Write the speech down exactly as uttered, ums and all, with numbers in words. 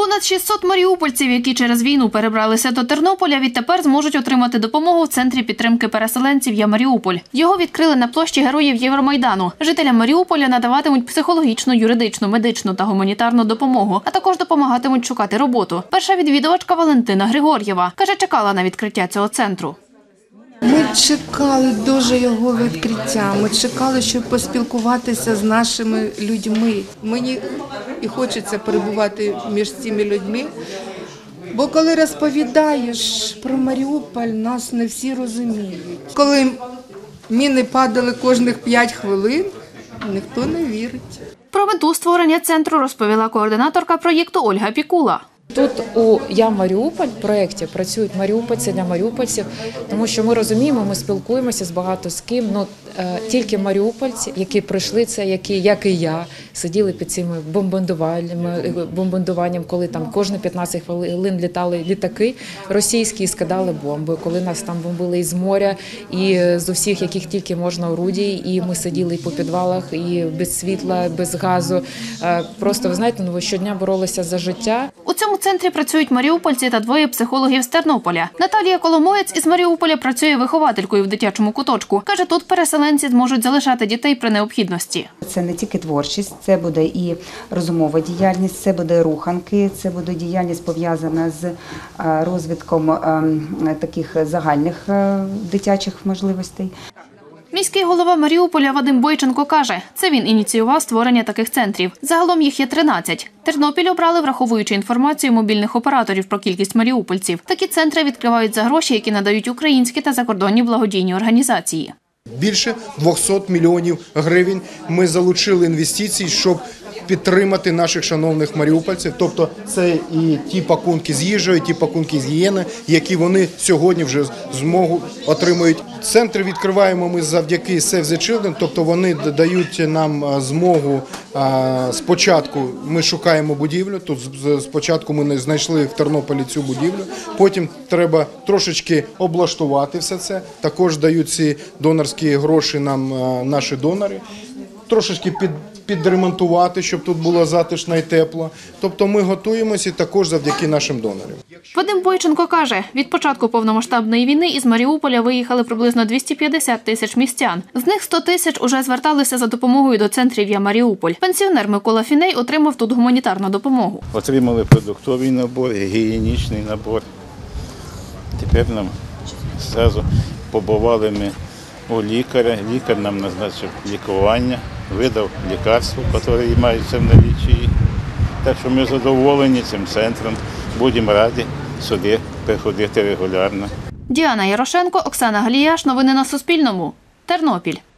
Понад шістсот маріупольців, які через війну перебралися до Тернополя, відтепер зможуть отримати допомогу в Центрі підтримки переселенців «Я Маріуполь». Його відкрили на площі Героїв Євромайдану. Жителям Маріуполя надаватимуть психологічну, юридичну, медичну та гуманітарну допомогу, а також допомагатимуть шукати роботу. Перша відвідувачка Валентина Григор'єва каже, чекала на відкриття цього центру. Ми чекали дуже його відкриття, ми чекали, щоб поспілкуватися з нашими людьми. Мені і хочеться перебувати між цими людьми, бо коли розповідаєш про Маріуполь, нас не всі розуміють. Коли міни падали кожних п'ять хвилин, ніхто не вірить. Про мету створення центру розповіла координаторка проєкту Ольга Пікула. Тут у «Я Маріуполь» проєкті працюють маріупольці для маріупольців, тому що ми розуміємо, ми спілкуємося з багато з ким, але тільки маріупольці, які пройшли це, які, як і я, сиділи під цими бомбардуваннями, бомбардуванням, коли там кожні п'ятнадцять хвилин літали літаки російські і скидали бомби, коли нас там бомбили із моря, і з усіх, яких тільки можна орудій, і ми сиділи і по підвалах, і без світла, без газу. Просто, ви знаєте, ну, щодня боролися за життя. У цьому центрі працюють маріупольці та двоє психологів з Тернополя. Наталія Коломоєць із Маріуполя працює вихователькою в дитячому куточку. Каже, тут переселенці зможуть залишати дітей при необхідності. Це не тільки творчість, це буде і розумова діяльність, це буде руханки, це буде діяльність пов'язана з розвитком таких загальних дитячих можливостей. Міський голова Маріуполя Вадим Бойченко каже, це він ініціював створення таких центрів. Загалом їх є тринадцять. Тернопіль обрали, враховуючи інформацію мобільних операторів про кількість маріупольців. Такі центри відкривають за гроші, які надають українські та закордонні благодійні організації. Більше двохсот мільйонів гривень ми залучили інвестицій, щоб підтримати наших шановних маріупольців. Тобто це і ті пакунки з їжею, ті пакунки з гігієни, які вони сьогодні вже змогу отримують. Центр відкриваємо ми завдяки Save the Children, тобто вони дають нам змогу, спочатку ми шукаємо будівлю, тут спочатку ми знайшли в Тернополі цю будівлю, потім треба трошечки облаштувати все це, також дають ці донорські гроші нам наші донори, трошечки під підремонтувати, щоб тут було затишно і тепло. Тобто ми готуємося також завдяки нашим донорам. Вадим Бойченко каже, від початку повномасштабної війни із Маріуполя виїхали приблизно двісті п'ятдесят тисяч містян. З них сто тисяч уже зверталися за допомогою до центрів «Я Маріуполь». Пенсіонер Микола Фіней отримав тут гуманітарну допомогу. Отримали продуктовий набор, гігієнічний набор. Тепер нам одразу побували ми у лікаря. Лікар нам назначив лікування, видав лікарство, яке мається в наліччі. Так що ми задоволені цим центром, будемо раді сюди приходити регулярно. Діана Ярошенко, Оксана Галіяш. Новини на Суспільному. Тернопіль.